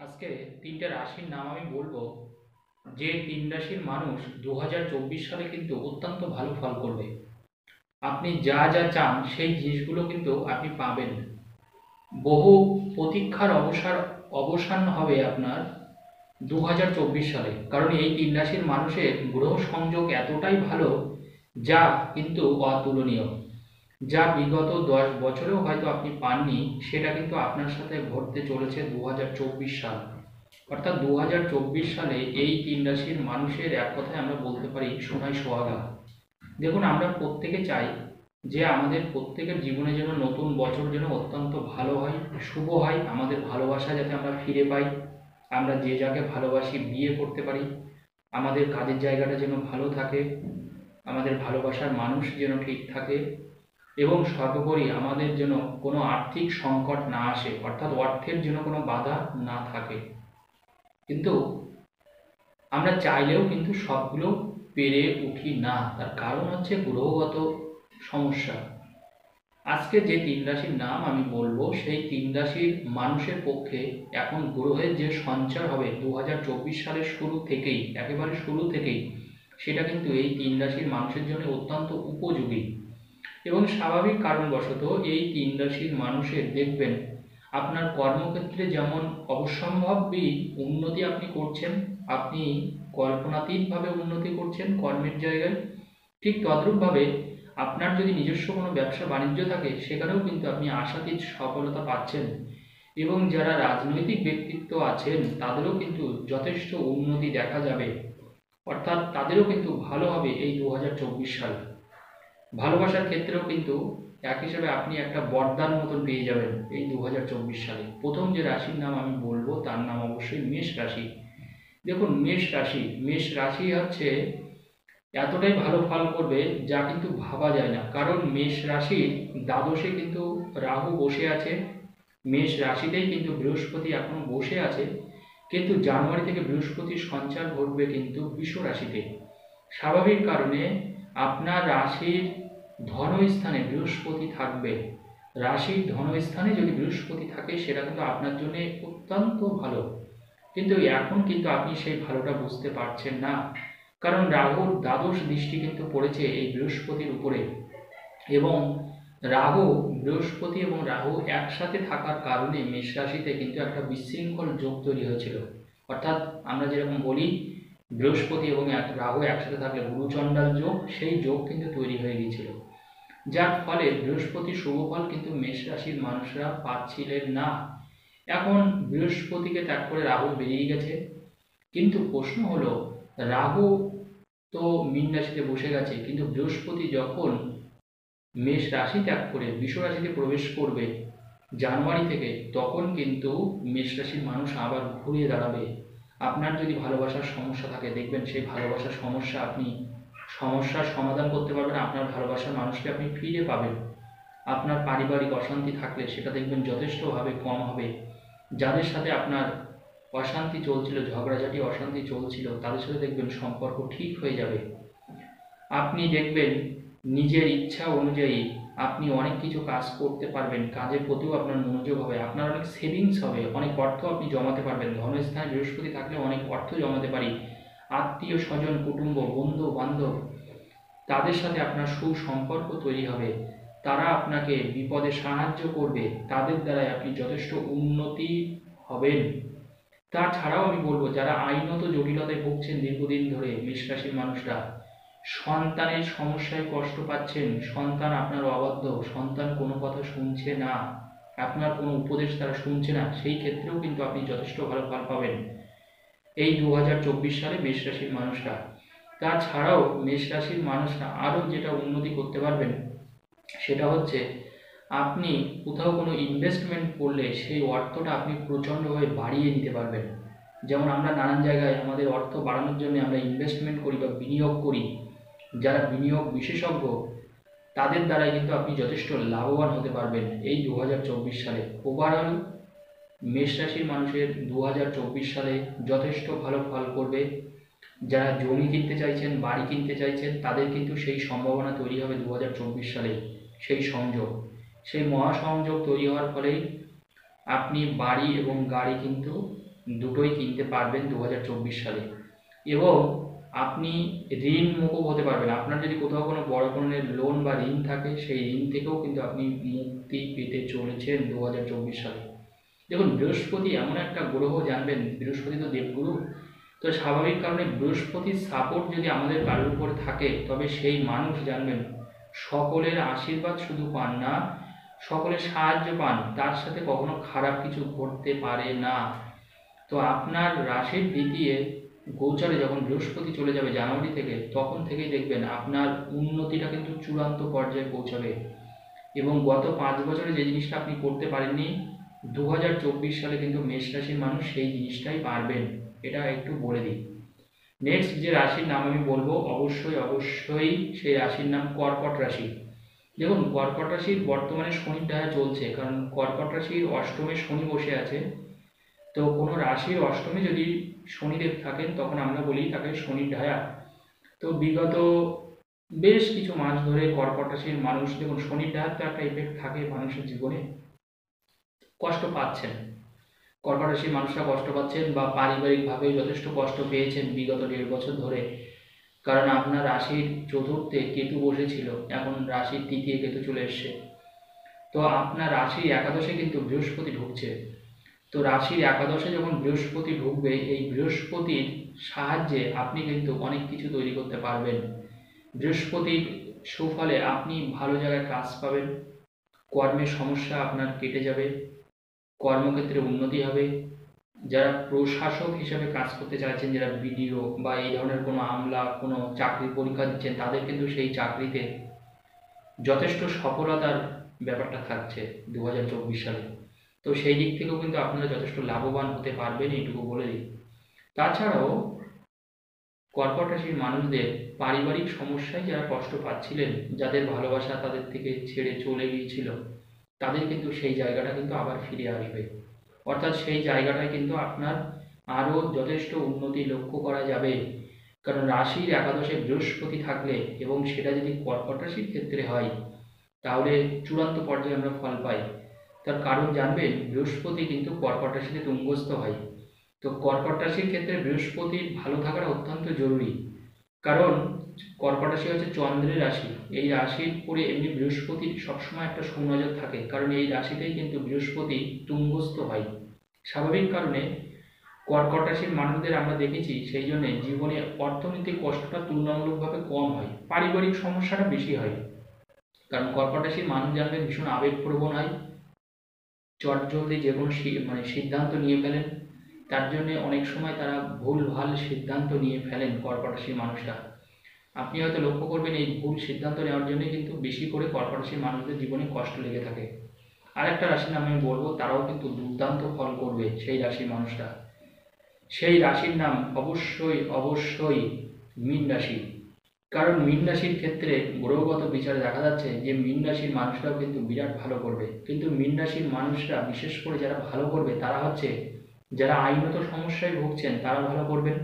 আজকে তিনটে রাশির নাম আমি বলবো, যে তিন রাশির মানুষ 2024 সালে কিন্তু অত্যন্ত ভালো ফল করবে। আপনি যা যা চান সেই জিনিসগুলো কিন্তু আপনি পাবেন। বহু প্রতীক্ষার অবসান হবে আপনার 2024 সালে, কারণ এই তিন রাশির মানুষের গ্রহ সংযোগ এতটাই ভালো, যা কিন্তু অতুলনীয়। যা বিগত 10 বছরেও হয়তো আপনি পাননি, সেটা কিন্তু আপনার সাথে ঘটতে চলেছে 2024 সাল। অর্থাৎ 2024 সালে এই তিন রাশির মানুষের এক কথায় আমরা বলতে পারি সোনায় সোহাগা। দেখুন, আমরা প্রত্যেকে চাই যে আমাদের প্রত্যেকের জীবনে যেন নতুন বছর যেন অত্যন্ত ভালো হয়, শুভ হয়, আমাদের ভালোবাসা যাতে আমরা ফিরে পাই, আমরা যে যাকে ভালোবাসি বিয়ে করতে পারি, আমাদের কাজের জায়গাটা যেন ভালো থাকে, আমাদের ভালোবাসার মানুষ যেন ঠিক থাকে, এবং সর্বোপরি আমাদের যেন কোনো আর্থিক সংকট না আসে, অর্থাৎ অর্থের যেন কোনো বাধা না থাকে। কিন্তু আমরা চাইলেও কিন্তু সবগুলো পেরে উঠি না, তার কারণ হচ্ছে গ্রহগত সমস্যা। আজকে যে তিন রাশির নাম আমি বলবো, সেই তিন রাশির মানুষের পক্ষে এখন গ্রহের যে সঞ্চার হবে 2024 সালের শুরু থেকেই, একেবারে শুরু থেকেই, সেটা কিন্তু এই তিন রাশির মানুষের জন্য অত্যন্ত উপযোগী। এবং স্বাভাবিক কারণবশত এই তিন রাশির মানুষের দেখবেন আপনার কর্মক্ষেত্রে যেমন অবশ্যম্ভাবী উন্নতি আপনি করছেন, আপনি কল্পনাতীতভাবে উন্নতি করছেন কর্মের জায়গায়, ঠিক তদ্রূপভাবে আপনার যদি নিজস্ব কোনো ব্যবসা বাণিজ্য থাকে, সেখানেও কিন্তু আপনি আশাতীত সফলতা পাচ্ছেন। এবং যারা রাজনৈতিক ব্যক্তিত্ব আছেন, তাদেরও কিন্তু যথেষ্ট উন্নতি দেখা যাবে, অর্থাৎ তাদেরও কিন্তু ভালো হবে এই 2024 সাল। ভালোবাসার ক্ষেত্রেও কিন্তু এক হিসাবে আপনি একটা বরদান মতন পেয়ে যাবেন এই 2024 সালে। প্রথম যে রাশির নাম আমি বলবো তার নাম অবশ্যই মেষ রাশি। দেখুন, মেষ রাশি হচ্ছে এতটাই ভালো ফল করবে যা কিন্তু ভাবা যায় না, কারণ মেষ রাশির দ্বাদশে কিন্তু রাহু বসে আছে, মেষ রাশিতেই কিন্তু বৃহস্পতি এখনো বসে আছে, কিন্তু জানুয়ারি থেকে বৃহস্পতির সঞ্চার ঘটবে কিন্তু বৃষ রাশিতে। স্বাভাবিক কারণে আপনার রাশির ধনস্থানে বৃহস্পতি থাকবে। রাশির ধনস্থানে যদি বৃহস্পতি থাকে, সেটা কিন্তু আপনার জন্য অত্যন্ত ভালো। কিন্তু এখন কিন্তু আপনি সেই ভালোটা বুঝতে পারছেন না, কারণ রাহুর দ্বাদশ দৃষ্টি কিন্তু পড়েছে এই বৃহস্পতির উপরে। এবং রাহু, বৃহস্পতি এবং রাহু একসাথে থাকার কারণে মেষ রাশিতে কিন্তু একটা বিশৃঙ্খল যোগ তৈরি হয়েছিল। অর্থাৎ আমরা যেরকম বলি বৃহস্পতি এবং রাহু একসাথে থাকলে গুরুচণ্ডাল যোগ, সেই যোগ কিন্তু তৈরি হয়ে গিয়েছিল, যার ফলে বৃহস্পতির শুভ ফল কিন্তু মেষ রাশির মানুষরা পাচ্ছিলেন না। এখন বৃহস্পতিকে ত্যাগ করে রাহু বেরিয়ে গেছে, কিন্তু প্রশ্ন হলো, রাহু তো মীন রাশিতে বসে গেছে, কিন্তু বৃহস্পতি যখন মেষ রাশি ত্যাগ করে বৃষ রাশিতে প্রবেশ করবে জানুয়ারি থেকে, তখন কিন্তু মেষ রাশির মানুষ আবার ঘুরে দাঁড়াবে। আপনার যদি ভালোবাসার সমস্যা থাকে, দেখবেন সেই ভালোবাসার সমস্যার সমাধান করতে পারবেন, আপনার ভালোবাসার মানুষকে আপনি ফিরে পাবেন। আপনার পারিবারিক অশান্তি থাকলে সেটা দেখবেন যথেষ্টভাবে কম হবে। যাদের সাথে আপনার অশান্তি চলছিল, ঝগড়াঝাটি অশান্তি চলছিল, তাদের সাথে দেখবেন সম্পর্ক ঠিক হয়ে যাবে। আপনি দেখবেন নিজের ইচ্ছা অনুযায়ী আপনি অনেক কিছু কাজ করতে পারবেন, কাজের প্রতিও আপনার মনোযোগ হবে, আপনার অনেক সেভিংস হবে, অনেক অর্থ আপনি জমাতে পারবেন। ধনস্থানে বৃহস্পতি থাকলে অনেক অর্থ জমাতে পারি। আত্মীয় স্বজন, কুটুম্ব, বন্ধু বান্ধব, তাদের সাথে আপনার সুসম্পর্ক তৈরি হবে, তারা আপনাকে বিপদে সাহায্য করবে, তাদের দ্বারাই আপনি যথেষ্ট উন্নতি হবেন। তাছাড়াও আমি বলবো, যারা আইনত জটিলতায় ভুগছেন দীর্ঘদিন ধরে, মেষ রাশির মানুষরা সন্তানের সমস্যায় কষ্ট পাচ্ছেন, সন্তান আপনার অবাধ্য, সন্তান কোনো কথা শুনছে না, আপনার কোনো উপদেশ তারা শুনছে না, সেই ক্ষেত্রেও কিন্তু আপনি যথেষ্ট ভালো ফল পাবেন এই 2024 সালে মেষ রাশির মানুষরা। তাছাড়াও মেষ রাশির মানুষরা আরও যেটা উন্নতি করতে পারবেন, সেটা হচ্ছে আপনি কোথাও কোনো ইনভেস্টমেন্ট করলে সেই অর্থটা আপনি প্রচণ্ডভাবে বাড়িয়ে নিতে পারবেন। যেমন আমরা নানান জায়গায় আমাদের অর্থ বাড়ানোর জন্য আমরা ইনভেস্টমেন্ট করি বা বিনিয়োগ করি, যারা বিনিয়োগ বিশেষজ্ঞ, তাদের দ্বারাই কিন্তু আপনি যথেষ্ট লাভবান হতে পারবেন এই 2024 সালে। ওভারঅল মেষ রাশির মানুষের 2024 সালে যথেষ্ট ভালো ফল করবে। যারা জমি কিনতে চাইছেন, বাড়ি কিনতে চাইছেন, তাদের কিন্তু সেই সম্ভাবনা তৈরি হবে 2024 সালে। সেই মহাসংযোগ তৈরি হওয়ার ফলেই আপনি বাড়ি এবং গাড়ি কিন্তু দুটোই কিনতে পারবেন 2024 সালে। এবং আপনি ঋণ মুকুব হতে পারবেন। আপনার যদি কোথাও কোনো বড় ধরনের লোন বা ঋণ থাকে, সেই ঋণ থেকেও কিন্তু আপনি মুক্তি পেতে চলেছেন 2024 সালে। দেখুন, বৃহস্পতি এমন একটা গ্রহ, জানবেন বৃহস্পতি তো দেবগুরু। তো স্বাভাবিক কারণে বৃহস্পতির সাপোর্ট যদি আমাদের কারোর উপর থাকে, তবে সেই মানুষ জানবেন সকলের আশীর্বাদ শুধু পান না, সকলের সাহায্য পান, তার সাথে কখনো খারাপ কিছু ঘটতে পারে না। তো আপনার রাশির দ্বিতীয় গোচরে যখন বৃহস্পতি চলে যাবে জানুয়ারি থেকে, তখন থেকেই দেখবেন আপনার উন্নতিটা কিন্তু চূড়ান্ত পর্যায়ে পৌঁছাবে। এবং গত 5 বছরে যে জিনিসটা আপনি করতে পারেননি, 2024 সালে কিন্তু মেষ রাশির মানুষ সেই জিনিসটাই পারবেন, এটা একটু বলে দিই। নেক্সট যে রাশির নাম আমি বলবো, অবশ্যই অবশ্যই সেই রাশির নাম কর্কট রাশি। দেখুন, কর্কট রাশির বর্তমানে শনির ঢায়া চলছে, কারণ কর্কট রাশির অষ্টমে শনি বসে আছে। তো কোনো রাশির অষ্টমে যদি শনিদেব থাকেন, তখন আমরা বলি তাকে শনির ঢায়া। তো বিগত বেশ কিছু মাস ধরে কর্কট রাশির মানুষ, দেখুন শনির ঢায়ার তো একটা ইফেক্ট থাকে মানুষের জীবনে, কষ্ট পাচ্ছেন। কর্কট রাশির মানুষরা কষ্ট পাচ্ছেন বা পারিবারিকভাবে যথেষ্ট কষ্ট পেয়েছেন বিগত 1.5 বছর ধরে। কারণ আপনার রাশির চতুর্থে কেতু বসেছিল, এখন রাশির তৃতীয় কেতু চলে এসছে। তো আপনার রাশির একাদশে কিন্তু বৃহস্পতি ঢুকছে। তো রাশির একাদশে যখন বৃহস্পতি ঢুকবে, এই বৃহস্পতির সাহায্যে আপনি কিন্তু অনেক কিছু তৈরি করতে পারবেন। বৃহস্পতির সুফলে আপনি ভালো জায়গায় কাজ পাবেন, কর্মের সমস্যা আপনার কেটে যাবে, কর্মক্ষেত্রে উন্নতি হবে। যারা প্রশাসক হিসেবে কাজ করতে চাইছেন, যারা বিডিও বা এই ধরনের কোনো আমলা কোনো চাকরির পরীক্ষা দিচ্ছেন, তাদের কিন্তু সেই চাকরিতে যথেষ্ট সফলতার ব্যাপারটা থাকছে 2024 সালে। তো সেই দিক থেকেও কিন্তু আপনারা যথেষ্ট লাভবান হতে পারবেন, এইটুকু বলে দিই। তাছাড়াও কর্কট রাশির মানুষদের পারিবারিক সমস্যায় যারা কষ্ট পাচ্ছিলেন, যাদের ভালোবাসা তাদের থেকে ছেড়ে চলে গিয়েছিল, তাদের কিন্তু সেই জায়গাটা কিন্তু আবার ফিরে আসবে। অর্থাৎ সেই জায়গাটায় কিন্তু আপনার আরও যথেষ্ট উন্নতি লক্ষ্য করা যাবে। কারণ রাশির একাদশে বৃহস্পতি থাকলে, এবং সেটা যদি কর্কট রাশির ক্ষেত্রে হয়, তাহলে চূড়ান্ত পর্যায়ে আমরা ফল পাই। তার কারণ জানবেন, বৃহস্পতি কিন্তু কর্কট রাশিতে তুঙ্গস্থ হয়। তো কর্কট রাশির ক্ষেত্রে বৃহস্পতির ভালো থাকাটা অত্যন্ত জরুরি। কারণ কর্কট রাশি হচ্ছে চন্দ্রের রাশি। এই রাশির পরে এমনি বৃহস্পতির সবসময় একটা সুনজর থাকে, কারণ এই রাশিতেই কিন্তু বৃহস্পতি তুঙ্গস্থ হয়। স্বাভাবিক কারণে কর্কট রাশির মানুষদের আমরা দেখেছি, সেই জন্য জীবনে অর্থনৈতিক কষ্টটা তুলনামূলকভাবে কম হয়, পারিবারিক সমস্যাটা বেশি হয়। কারণ কর্কট রাশির মানুষ জানবেন ভীষণ আবেগপ্রবণ হয়, চটজলদি যে কোনো সিদ্ধান্ত নিয়ে ফেলেন। তার জন্য অনেক সময় তারা ভুলভাল সিদ্ধান্ত নিয়ে ফেলেন কর্কট রাশির মানুষরা। আপনি হয়তো লক্ষ্য করবেন, এই ভুল সিদ্ধান্ত নেওয়ার জন্য কিন্তু বেশি করে কর্কট রাশির মানুষদের জীবনে কষ্ট লেগে থাকে। আরেকটা রাশির নাম আমি বলবো, তারাও কিন্তু দুর্দান্ত ফল করবে সেই রাশির মানুষরা। সেই রাশির নাম অবশ্যই অবশ্যই মীন রাশি। কারণ মীন রাশির ক্ষেত্রে গ্রহগত বিচারে দেখা যাচ্ছে যে মীন রাশির মানুষরাও কিন্তু বিরাট ভালো করবে। কিন্তু মীন রাশির মানুষরা বিশেষ করে যারা ভালো করবে, তারা হচ্ছে যারা আইনত সমস্যায় ভুগছেন, তারা ভালো করবেন।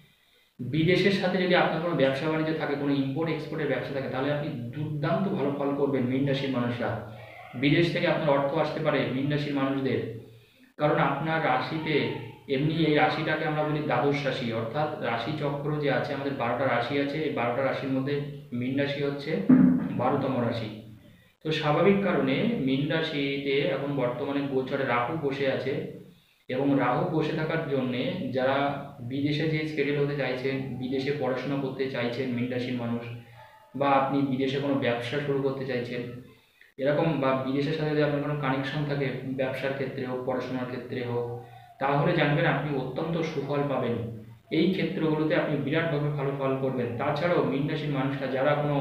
বিদেশের সাথে যদি আপনার কোনো ব্যবসা বাণিজ্য থাকে, কোনো ইম্পোর্ট এক্সপোর্টের ব্যবসা থাকে, তাহলে আপনি দুর্দান্ত ভালো ফল করবেন মীন রাশির মানুষরা। বিদেশ থেকে আপনার অর্থ আসতে পারে মীন রাশির মানুষদের। কারণ আপনার রাশিতে এমনি, এই রাশিটাকে আমরা বলি দ্বাদশ রাশি, অর্থাৎ রাশি চক্র যে আছে আমাদের 12টা রাশি আছে, এই 12টা রাশির মধ্যে মীন রাশি হচ্ছে 12তম রাশি। তো স্বাভাবিক কারণে মীন রাশিতে এখন বর্তমানে গোচরে রাহু বসে আছে, এবং রাহু বসে থাকার জন্যে যারা বিদেশে যে সেটেল হতে চাইছেন, বিদেশে পড়াশোনা করতে চাইছেন মীন রাশির মানুষ, বা আপনি বিদেশে কোনো ব্যবসা শুরু করতে চাইছেন এরকম, বা বিদেশের সাথে যদি আপনার কোনো কানেকশন থাকে, ব্যবসার ক্ষেত্রে হোক, পড়াশোনার ক্ষেত্রে হোক, তাহলে জানবেন আপনি অত্যন্ত সুফল পাবেন। এই ক্ষেত্রগুলোতে আপনি বিরাটভাবে ভালো ফল করবেন। তাছাড়াও মীন রাশির মানুষরা যারা কোনো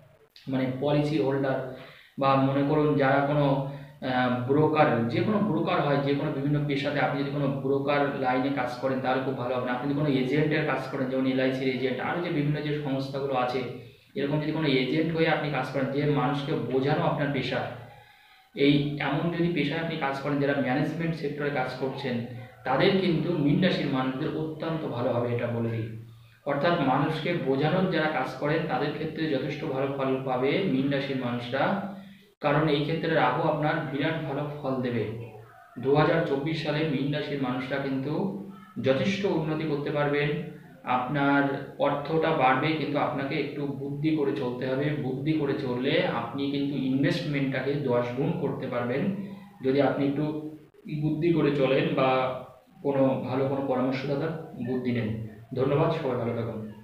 পলিসি হোল্ডার, বা মনে করুন যারা কোনো ব্রোকার, যে কোনো ব্রোকার হয়, যে কোনো বিভিন্ন পেশাতে আপনি যদি কোনো ব্রোকার লাইনে কাজ করেন, তাহলে খুব ভালো হবে। আপনি যদি কোনো এজেন্টের কাজ করেন, যেমন এলআইসির এজেন্ট, আরও যে বিভিন্ন যে সংস্থাগুলো আছে, এরকম যদি কোনো এজেন্ট হয়ে আপনি কাজ করেন, যে মানুষকে বোঝানো আপনার পেশা, এই এমন যদি পেশায় আপনি কাজ করেন, যারা ম্যানেজমেন্ট সেক্টরে কাজ করছেন, তাদের কিন্তু মীন রাশির মানুষদের অত্যন্ত ভালো হবে, এটা বলে দিই। অর্থাৎ মানুষকে বোঝানোর যারা কাজ করেন, তাদের ক্ষেত্রে যথেষ্ট ভালো ফল পাবে মীন রাশির মানুষরা। কারণ এই ক্ষেত্রে রাহু আপনার বিরাট ভালো ফল দেবে। সালে মীন রাশির মানুষরা কিন্তু যথেষ্ট উন্নতি করতে পারবেন। আপনার অর্থটা বাড়বে, কিন্তু আপনাকে একটু বুদ্ধি করে চলতে হবে। বুদ্ধি করে চললে আপনি কিন্তু ইনভেস্টমেন্টটাকে 10 গুণ করতে পারবেন, যদি আপনি একটু বুদ্ধি করে চলেন বা কোনো ভালো কোনো পরামর্শদাতার বুদ্ধি নেন। ধন্যবাদ, সবাই ভালো থাকুন।